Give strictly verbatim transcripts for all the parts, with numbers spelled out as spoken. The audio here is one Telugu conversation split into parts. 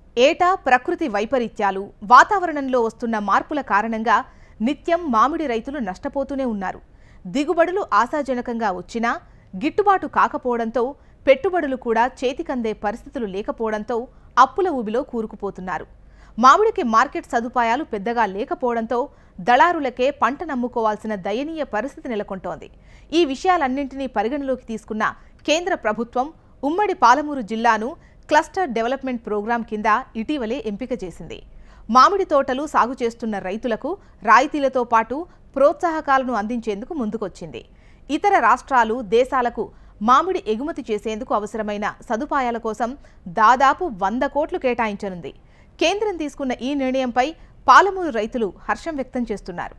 ఏటా ప్రకృతి వైపరీత్యాలు, వాతావరణంలో వస్తున్న మార్పుల కారణంగా నిత్యం మామిడి రైతులు నష్టపోతూనే ఉన్నారు. దిగుబడులు ఆశాజనకంగా వచ్చినా గిట్టుబాటు కాకపోవడంతో పెట్టుబడులు కూడా చేతికందే పరిస్థితులు లేకపోవడంతో అప్పుల ఊబిలో కూరుకుపోతున్నారు. మామిడికి మార్కెట్ సదుపాయాలు పెద్దగా లేకపోవడంతో దళారులకే పంట నమ్ముకోవాల్సిన దయనీయ పరిస్థితి నెలకొంటోంది. ఈ విషయాలన్నింటినీ పరిగణలోకి తీసుకున్న కేంద్ర ప్రభుత్వం ఉమ్మడి పాలమూరు జిల్లాను క్లస్టర్ డెవలప్మెంట్ ప్రోగ్రాం కింద ఇటీవలే ఎంపిక చేసింది. మామిడి తోటలు సాగు చేస్తున్న రైతులకు రాయితీలతో పాటు ప్రోత్సాహకాలను అందించేందుకు ముందుకొచ్చింది. ఇతర రాష్ట్రాలు, దేశాలకు మామిడి ఎగుమతి చేసేందుకు అవసరమైన సదుపాయాల కోసం దాదాపు వంద కోట్లు కేటాయించనుంది. కేంద్రం తీసుకున్న ఈ నిర్ణయంపై పాలమూరు రైతులు హర్షం వ్యక్తం చేస్తున్నారు.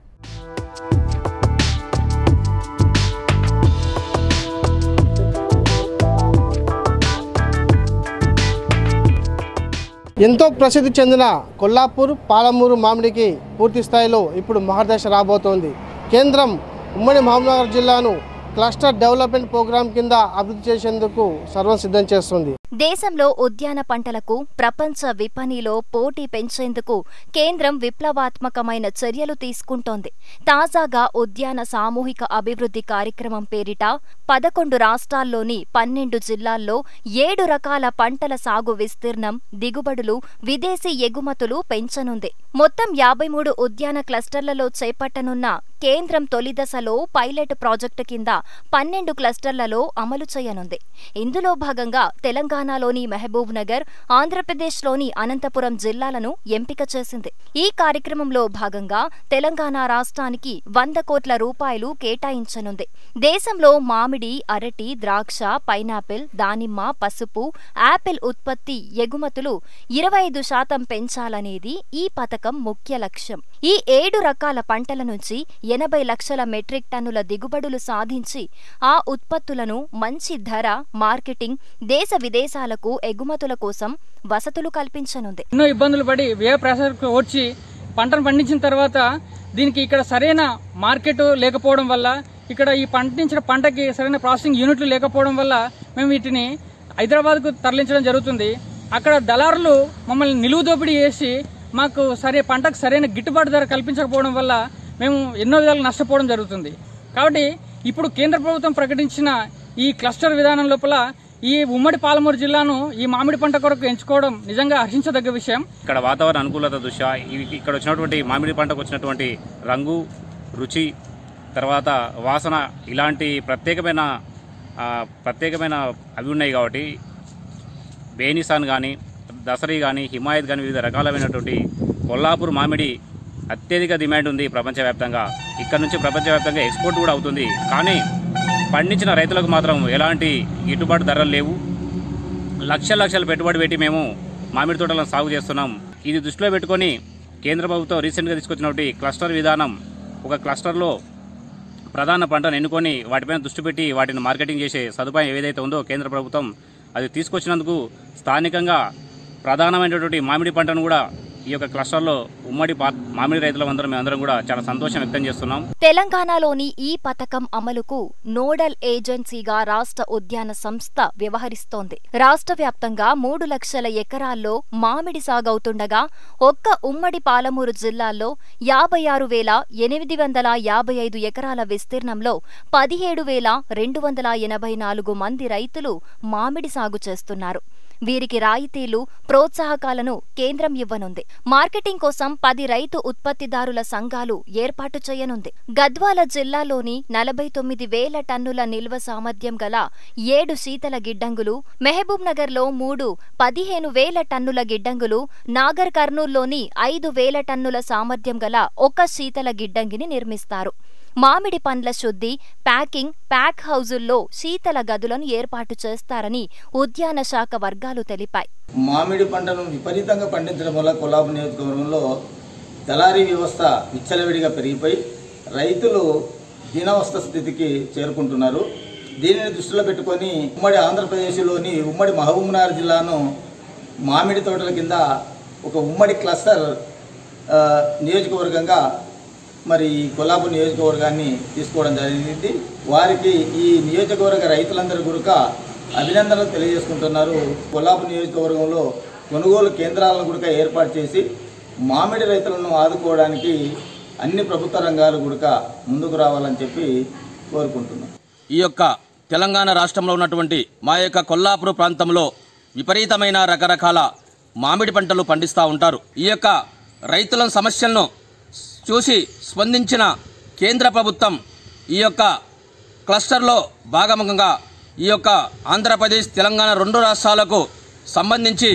ఎంతో ప్రసిద్ధి చెందిన కొల్లాపూర్ పాలమూరు మామిడికి పూర్తి స్థాయిలో ఇప్పుడు మహర్దశ రాబోతోంది. కేంద్రం ఉమ్మడి మహబూబ్నగర్ జిల్లాను క్లస్టర్ డెవలప్మెంట్ ప్రోగ్రాం కింద అభివృద్ధి చేసేందుకు సర్వం సిద్ధం చేస్తుంది. దేశంలో ఉద్యాన పంటలకు ప్రపంచ విపణిలో పోటీ పెంచేందుకు కేంద్రం విప్లవాత్మకమైన చర్యలు తీసుకుంటోంది. తాజాగా ఉద్యాన సామూహిక అభివృద్ధి కార్యక్రమం పేరిట పదకొండు రాష్ట్రాల్లోని పన్నెండు జిల్లాల్లో ఏడు రకాల పంటల సాగు విస్తీర్ణం, దిగుబడులు, విదేశీ ఎగుమతులు పెంచనుంది. మొత్తం యాభై మూడు ఉద్యాన క్లస్టర్లలో చేపట్టనున్న కేంద్రం తొలి దశలో పైలట్ ప్రాజెక్టు కింద పన్నెండు క్లస్టర్లలో అమలు చేయనుంది. ఇందులో భాగంగా తెలంగాణలోని మహబూబ్ నగర్, ఆంధ్రప్రదేశ్లోని అనంతపురం జిల్లాలను ఎంపిక చేసింది. ఈ కార్యక్రమంలో భాగంగా తెలంగాణ రాష్ట్రానికి వంద కోట్ల రూపాయలు కేటాయించనుంది. దేశంలో మామిడి, అరటి, ద్రాక్ష, పైనాపిల్, దానిమ్మ, పసుపు, యాపిల్ ఉత్పత్తి, ఎగుమతులు ఇరవై ఐదు శాతం పెంచాలనేది ఈ పథకం ముఖ్య లక్ష్యం. ఈ ఏడు రకాల పంటల నుంచి ఎనభై లక్షల మెట్రిక్ టన్నుల దిగుబడులు సాధించి ఆ ఉత్పత్తులను మంచి ధర, మార్కెటింగ్, దేశ విదేశాలకు ఎగుమతుల కోసం వసతులు కల్పించనుంది. ఎన్నో ఇబ్బందులు పడి వ్యయ ప్రసారకు వచ్చి పంటను పండించిన తర్వాత దీనికి ఇక్కడ సరైన మార్కెట్ లేకపోవడం వల్ల, ఇక్కడ ఈ పండించిన పంటకి సరైన ప్రాసెసింగ్ యూనిట్లు లేకపోవడం వల్ల మేము వీటిని హైదరాబాద్కు తరలించడం జరుగుతుంది. అక్కడ దళారులు మమ్మల్ని నిలువు దోపిడీ చేసి మాకు సరే పంటకు సరైన గిట్టుబాటు ధర కల్పించకపోవడం వల్ల మేము ఎన్నో విధాలు నష్టపోవడం జరుగుతుంది. కాబట్టి ఇప్పుడు కేంద్ర ప్రభుత్వం ప్రకటించిన ఈ క్లస్టర్ విధానం లోపల ఈ ఉమ్మడి పాలమూరు జిల్లాను ఈ మామిడి పంట కొరకు ఎంచుకోవడం నిజంగా హర్షించదగ్గ విషయం. ఇక్కడ వాతావరణ అనుకూలత దృష్ట్యా ఇక్కడ వచ్చినటువంటి మామిడి పంటకు వచ్చినటువంటి రంగు, రుచి, తర్వాత వాసన ఇలాంటి ప్రత్యేకమైన ప్రత్యేకమైన అవి ఉన్నాయి. కాబట్టి బేనిసాన్ కానీ, దసరీ కానీ, హిమాయత్ కానీ వివిధ రకాలైనటువంటి కొల్లాపూర్ మామిడి అత్యధిక డిమాండ్ ఉంది ప్రపంచవ్యాప్తంగా. ఇక్కడ నుంచి ప్రపంచవ్యాప్తంగా ఎక్స్పోర్ట్ కూడా అవుతుంది. కానీ పండించిన రైతులకు మాత్రం ఎలాంటి గిట్టుబాటు ధరలు లేవు. లక్షల లక్షలు పెట్టుబడి పెట్టి మేము మామిడి తోటలను సాగు చేస్తున్నాం. ఇది దృష్టిలో పెట్టుకొని కేంద్ర ప్రభుత్వం రీసెంట్గా తీసుకొచ్చినటువంటి క్లస్టర్ విధానం, ఒక క్లస్టర్లో ప్రధాన పంటను ఎన్నుకొని వాటిపైన దృష్టి పెట్టి వాటిని మార్కెటింగ్ చేసే సదుపాయం ఏదైతే ఉందో కేంద్ర ప్రభుత్వం అది తీసుకొచ్చినందుకు స్థానికంగా ప్రధానమైనటువంటి మామిడి పంటను కూడా ఈ యొక్క క్లస్టర్లో ఉమ్మడి మామిడి రైతులందరం మేమందరం కూడా చాలా సంతోషం వ్యక్తం చేస్తున్నాం. తెలంగాణలోని ఈ పథకం అమలుకు నోడల్ ఏజెన్సీగా రాష్ట్ర ఉద్యాన సంస్థ వ్యవహరిస్తోంది. రాష్ట్ర వ్యాప్తంగా మూడు లక్షల ఎకరాల్లో మామిడి సాగవుతుండగా ఒక్క ఉమ్మడి పాలమూరు జిల్లాలో యాభై ఆరు వేల ఎనిమిది వందల యాభై ఐదు ఎకరాల విస్తీర్ణంలో పదిహేడు వేల రెండు వందల ఎనభై నాలుగు మంది రైతులు మామిడి సాగు చేస్తున్నారు. వీరికి రాయితీలు, ప్రోత్సాహకాలను కేంద్రం ఇవ్వనుంది. మార్కెటింగ్ కోసం పది రైతు ఉత్పత్తిదారుల సంఘాలు ఏర్పాటు చేయనుంది. గద్వాల జిల్లాలోని నలభై తొమ్మిది వేల టన్నుల నిల్వ సామర్థ్యం గల ఏడు శీతల గిడ్డంగులు, మహబూబ్ నగర్లో మూడు పదిహేను వేల టన్నుల గిడ్డంగులు, నాగర్ కర్నూల్లోని ఐదు వేల టన్నుల సామర్థ్యం గల ఒక శీతల గిడ్డంగిని నిర్మిస్తారు. మామిడి పండ్ల శుద్ధి, ప్యాకింగ్, ప్యాక్ హౌజుల్లో శీతల గదులను ఏర్పాటు చేస్తారని ఉద్యాన శాఖ వర్గాలు తెలిపాయి. మామిడి పంటను విపరీతంగా పండించడం వల్ల కొల్లాపూర్ నియోజకవర్గంలో దళారీ వ్యవస్థ విచ్చలవిడిగా పెరిగిపోయి రైతులు దీనావస్థ స్థితికి చేరుకుంటున్నారు. దీనిని దృష్టిలో పెట్టుకొని ఉమ్మడి ఆంధ్రప్రదేశ్లోని ఉమ్మడి మహబూబ్నగర్ జిల్లాను మామిడి తోటల కింద ఒక ఉమ్మడి క్లస్టర్ నియోజకవర్గంగా మరి కొల్లాపూర్ నియోజకవర్గాన్ని తీసుకోవడం జరిగింది. వారికి ఈ నియోజకవర్గ రైతులందరూ కూడా అభినందనలు తెలియజేసుకుంటున్నారు. కొల్లాపూర్ నియోజకవర్గంలో కొనుగోలు కేంద్రాలను కూడా ఏర్పాటు చేసి మామిడి రైతులను ఆదుకోవడానికి అన్ని ప్రభుత్వ రంగాలు కూడా ముందుకు రావాలని చెప్పి కోరుకుంటున్నాం. ఈ యొక్క తెలంగాణ రాష్ట్రంలో ఉన్నటువంటి మా యొక్క కొల్లాపూర్ ప్రాంతంలో విపరీతమైన రకరకాల మామిడి పంటలు పండిస్తూ ఉంటారు. ఈ యొక్క రైతుల సమస్యలను చూసి స్పందించిన కేంద్ర ప్రభుత్వం ఈ యొక్క క్లస్టర్లో భాగంగా ఈ యొక్క ఆంధ్రప్రదేశ్ తెలంగాణ రెండు రాష్ట్రాలకు సంబంధించి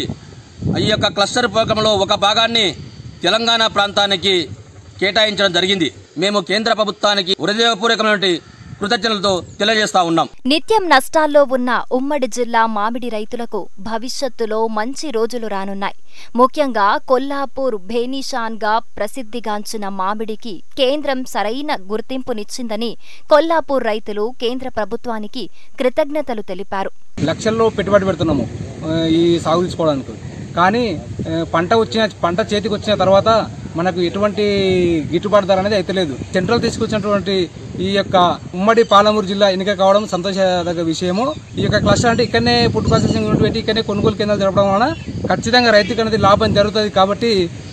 ఈ యొక్క క్లస్టర్ ప్రోగ్రాంలో ఒక భాగాన్ని తెలంగాణ ప్రాంతానికి కేటాయించడం జరిగింది. మేము కేంద్ర ప్రభుత్వానికి హృదయపూర్వకమైన కృతజ్ఞతలతో తెలియజేస్తా ఉన్నాం. నిత్యం నష్టాల్లో ఉన్న ఉమ్మడి జిల్లా మామిడి రైతులకు భవిష్యత్తులో మంచి రోజులు రానున్నాయి. ముఖ్యంగా కొల్లాపూర్ భేనిషాన్ గా ప్రసిద్ధిగాంచిన మామిడికి కేంద్రం సరైన గుర్తింపునిచ్చిందని కొల్లాపూర్ రైతులు కేంద్ర ప్రభుత్వానికి కృతజ్ఞతలు తెలిపారు. లక్షల్లో పెట్టుబడి పెడుతున్నాము ఈ సాగు తీసుకోవడానికి, కానీ పంట వచ్చిన పంట చేతికి వచ్చిన తర్వాత మనకు ఎటువంటి గిట్టుబాటు ధర అనేది అయితే లేదు. సెంట్రల్ తీసుకొచ్చినటువంటి ఈ యొక్క ఉమ్మడి పాలమూరు జిల్లా ఎన్నిక కావడం సంతోషదగ్గ విషయము. ఈ యొక్క క్లస్టర్ అంటే ఇక్కడనే ఫుడ్ ప్రాసెసింగ్ యూనిట్ పెట్టి ఇక్కడనే కొనుగోలు కేంద్రాలు జరపడం వలన ఖచ్చితంగా రైతుకి అనేది లాభం జరుగుతుంది. కాబట్టి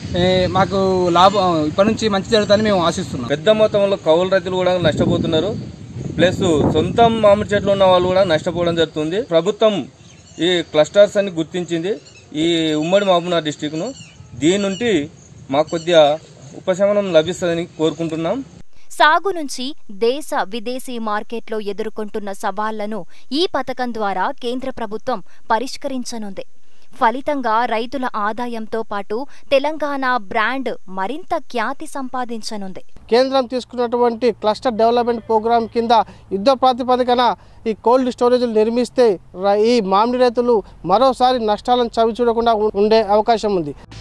మాకు లాభం ఇప్పటి నుంచి మంచి జరుగుతుందని మేము ఆశిస్తున్నాం. పెద్ద మొత్తంలో కౌలు రైతులు కూడా నష్టపోతున్నారు, ప్లస్ సొంతం మామిడి చెట్లు ఉన్న వాళ్ళు కూడా నష్టపోవడం జరుగుతుంది. ప్రభుత్వం ఈ క్లస్టర్స్ అని గుర్తించింది ఈ ఉమ్మడి మహబూబ్నగర్ డిస్టిక్ను. దీని నుండి మాకు కొద్దిగా ఉపశమనం లభిస్తుందని కోరుకుంటున్నాం. సాగు నుంచి దేశ విదేశీ మార్కెట్లో ఎదుర్కొంటున్న సవాళ్లను ఈ పథకం ద్వారా కేంద్ర ప్రభుత్వం పరిష్కరించనుంది. ఫలితంగా రైతుల ఆదాయంతో పాటు తెలంగాణ బ్రాండ్ మరింత ఖ్యాతి సంపాదించనుంది. కేంద్రం తీసుకున్నటువంటి క్లస్టర్ డెవలప్మెంట్ ప్రోగ్రాం కింద యుద్ధ ప్రాతిపదికన ఈ కోల్డ్ స్టోరేజ్లు నిర్మిస్తే ఈ మామిడి రైతులు మరోసారి నష్టాలను చవి చూడకుండా ఉండే అవకాశం ఉంది.